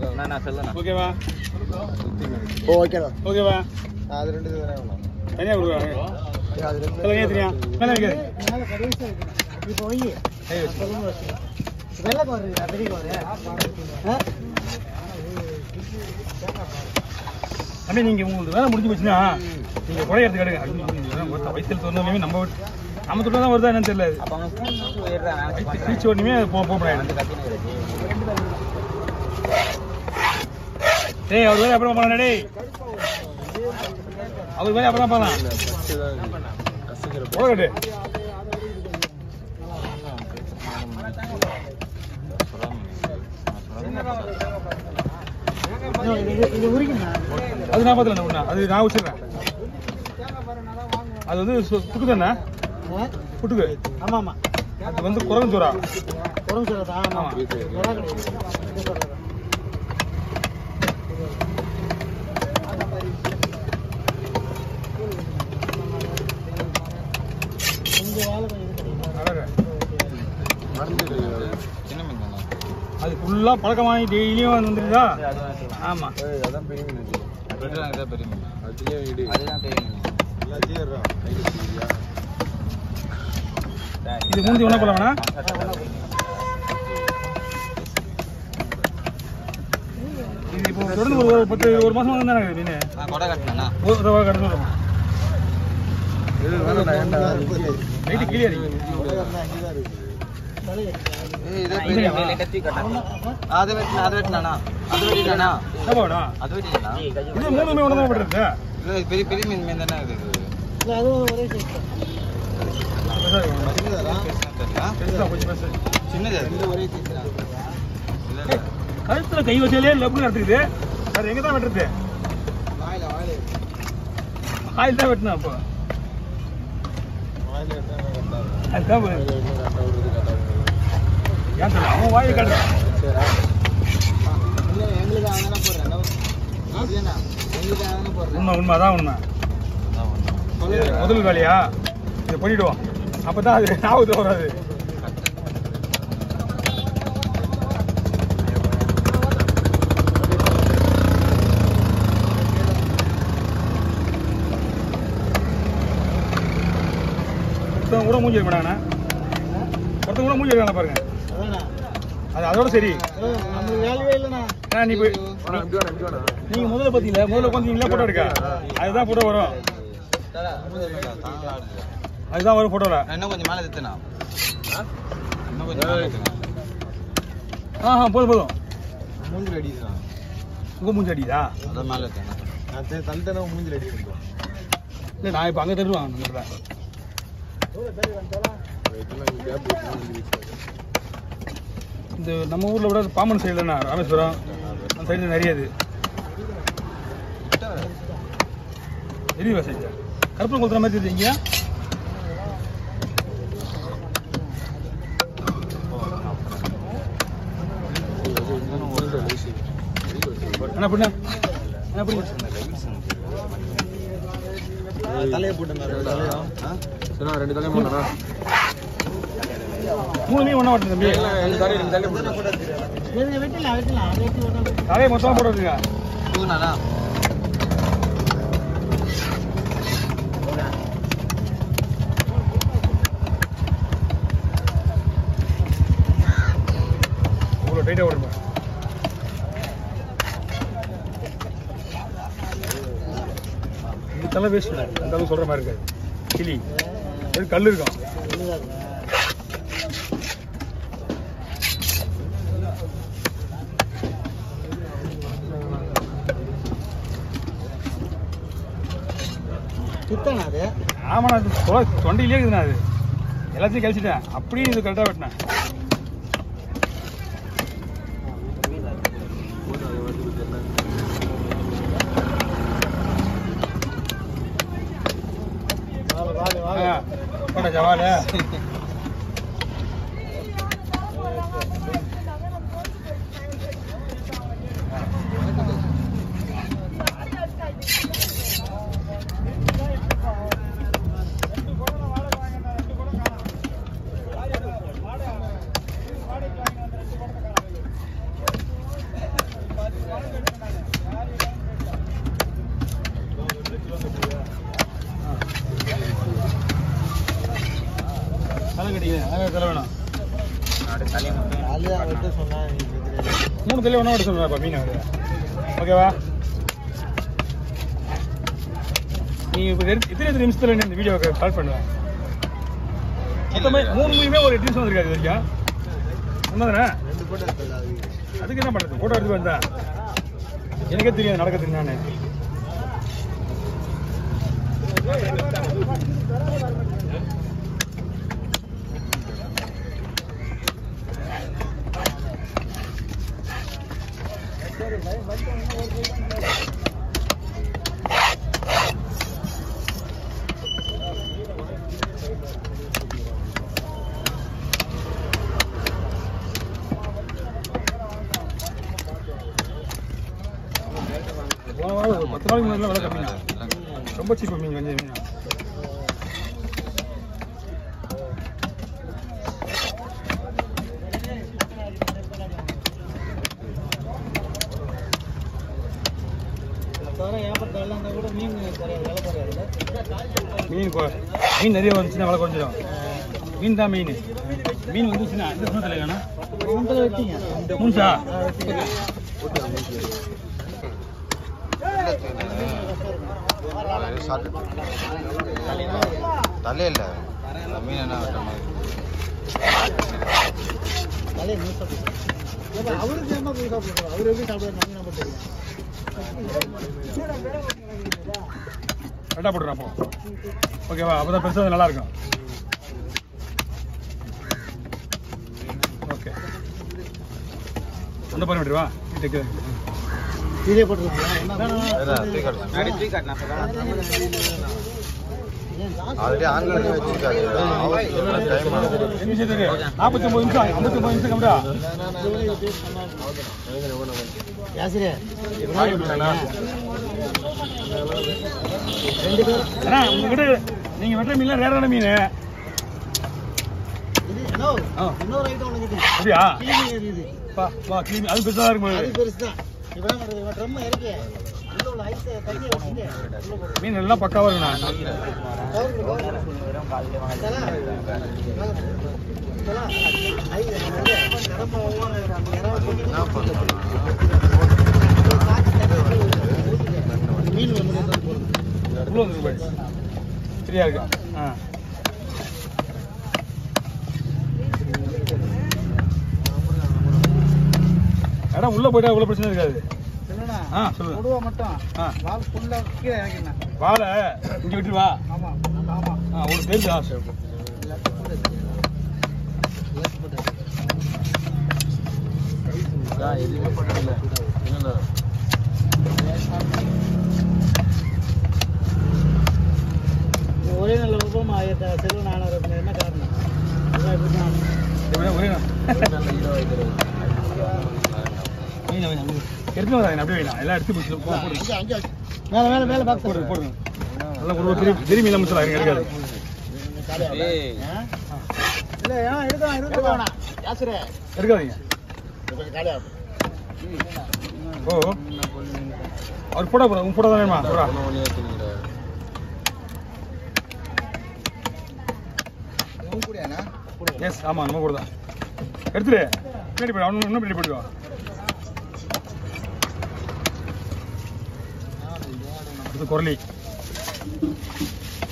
நான் சொல்லணும். ஓகேவா? ஓகேவா? ஓகேவா? அது ரெண்டு தானே வேணும். தனியா கொடுக்குறாங்க. அது ரெண்டு சொல்லுங்க தெரியா? மேல வைக்க. இப்போ போய் வெள்ளை கோர் இருக்கா? பெரிய கோர். அண்ணே நீங்க உங்களுக்கு வேலை முடிஞ்சு போச்சுன்னா நீங்க கொலை எடுத்து கேடுங்க. வயசில் சொன்னமே நம்ம தொட்டா தான் வருதா என்னன்னு தெரியல. பீச்சு ஓடணுமே போகணும். டேய் அவர் வேலை அப்புறம் பண்ணலாம். டேய் அவர் வேலை அப்புறம் பண்ணலாம். போகட்டு அது நான் பார்த்துல அது நான் வச்சிருக்கேன். அது வந்து புட்டு தானே? புட்டுக்கு. ஆமா ஆமா. அது வந்து குரங்கச்சோரா. குரங்கச்சோரா தான். ஆமா. அது ஃபுல்லா பழக்கமாகி டெய்லியும் வந்துருதா? ஆமா. அதான் பெரிய மீன். அதுதான் பெரிய மீன். அதுதான் பெரிய மீன். இது மூஞ்சி ஒண்ணா போல வேணா? இது இப்போ தொடர்ந்து ஒரு மாசம் வந்து தானே மீன் கொடை கட்டினா கடந்து வரும். நைட்டு கீழே அது வெட்டினானா இது மூணுமே ஒண்ணு தான் போட்டுருக்கு. பெரிய பெரிய மீன் மீன் தானே இது. கழுத்துல கை வச்சாலே லெப்னு நடத்துக்குது. அது எங்க தான் வெட்டுறது? ஆயில் தான் வெட்டினா அப்போ அதுதான் ஏன் சொல்ல அவன் வாயை காட்டு. உண்மை உண்மை அதான் உண்மை. முதல் வேலையா இதை பண்ணிடுவோம். அப்பதான் அது ஞாபகத்தில் வராது. ஒருத்தவங்க கூட மூஞ்சி இருப்பானா? ஒருத்தவங்க கூட மூஞ்சி இருக்காங்க பாருங்க. அது அதோட சரி. நீங்க முதல்ல பாத்தீங்களா? முதல்ல உட்காந்தீங்களா போட்டோ எடுக்க? அதுதான் போட்டோ வரும். அதுதான் வரும் போட்டோல. இன்னும் கொஞ்சம் மேல எடுத்துனா. இன்னும் கொஞ்சம் மேல எடுத்துனா. போதும் போதும். மூஞ்சி அடிக்குதா? உங்க மூஞ்சி அடிக்குதா? அத மேல எடுத்துனா. நான் தந்தன மூஞ்சி அடிக்குது. இல்ல நான் இப்ப அங்க தருவாங்க நம்மள. இந்த நம்ம ஊர்ல விட பாம்பன் சைடுலண்ணா ராமேஸ்வரம் அந்த சைடு நிறைய இது எரிவா சைடு கருப்பு கொளுத்துற மாதிரி தெரியுது. இங்க என்ன பண்ண என்ன பண்ணி தலையை போட்டு ரெண்டு தலையை போட்டா மூணுமே ஒண்ணா வட்டு தம்பி. தலையை மொத்தமா போடுறதுங்க. இவ்வளோ டைட்டா ஓடுங்க. இந்த தலை வேஸ்ட் அந்த அளவு சொல்ற மாதிரி இருக்காது. கிளி கல் இருக்கும். ஆமாண்ணா தொண்டையிலே இருக்குதுண்ணா. அது எல்லாத்தையும் கழிச்சிட்டேன். அப்படியே இது கரெக்டாக வெட்டினேன். ஜவால தலை வேணும்? தலையை மட்டும் 3 தலை ஒன்றா எடுத்து சொல்லுவாப்பா மீன் அவர். ஓகேவா? நீ இப்போ எத்தனை நிமிஷத்தில் இந்த வீடியோ ஸ்டார்ட் பண்ணுவேன்? மொத்தமே 3 மீனுமே ஒரு 8 நிமிஷம் வந்துருக்காது வரைக்கும். உண்மைதானே? அதுக்கு என்ன பண்ணுறது? ஃபோட்டோ எடுத்து வந்தேன். எனக்கே தெரியும் நடக்க தெரியும். நான் போன வாரம் ஒரு 10 நாளைக்கு முன்னாடி விலை கம்மி தான். ரொம்ப சீப்பு மீன் வஞ்ச மீன். மீன் நிறைய வந்துச்சுன்னா விலை குறைஞ்சிடும். மீன் தான் மெயின். மீன் வந்துச்சுன்னா இந்த சமயத்தில் வேணும். 3 வெட்டிங்க 3 தலை இல்லை மீன் என்ன அவருக்கு என்ன போய் சாப்பிடுறாரு? அவர் எப்படி சாப்பிடுறாரு நம்ம தெரியும். கரெக்டாக போட்டுறேன் அப்போ. ஓகேவா? அப்போ தான் பெருசாக நல்லா இருக்கும். ஓகே ஒன்றை பண்ண விட்டுருவா. வீட்டுக்கு இதே போட்டுருக்கீங்களா? ஆல்ரெடி ஆன்லைன் வச்சிருக்காரு. 49 நிமிஷம் 59 நிமிஷம் கம்மியா. யாசிரே 2 பேர் அண்ணா உங்ககிட்ட நீங்கள் வெட்டுற மீன்லாம் ரேரான மீன். இன்னொரு ஐட்டம் ஒன்று அப்படியா? இது வா கிளீன் அது பெருசாக தான் இருக்கும். அது பெருசு தான். இப்போ ட்ரம் இறக்கி உள்ள உள்ள ஐஸ் தண்ணி வச்சுட்டு மீன் எல்லாம் பக்காவாக இருக்குண்ணா. மீன் இவ்வளோ இருக்கு சரியா இருக்கா? ஆ இடம் உள்ளே போயிட்டா இவ்வளோ பிரச்சனை இருக்காது. ஆ சொல்லுங்க. கொடுவா மட்டும் ஆ வால் ஃபுல்லாக கீழே இறக்கிண்ணா. வாழை இங்கே விட்டுருவா. ஆமாம் ஆமாம். ஆ ஒரு தெரிஞ்சு ஆசை. ஒரே நல்ல ரூபம் செல்வன் ஆனார். என்ன காரணம்? எல்லாம் இப்படி தான் ஒரே எடுத்து வராங்க. அப்படியே வேணாம் எல்லாம் எடுத்து போட்டு மேலே மேலே மேலே பாக்ஸ் போடுங்க போடுங்க. நல்லா ஒரு திரும்பி இல்லாமல் சொல்லுவாங்க எடுக்காது. இல்லை ஏன் எடுக்கலாம் எடுக்கலாம் யாசிரே எடுக்காதீங்க. கொஞ்சம் காலியாக ஓ அவர் போட போகிறா. உங்க போட தான் வேணுமா? போடா. எஸ் ஆமாம் நம்ம கூட தான். எடுத்துரு பின்னாடி போய்டு. அவனு இன்னும் பின்னாடி போய்டுவா. அடுத்து குரலி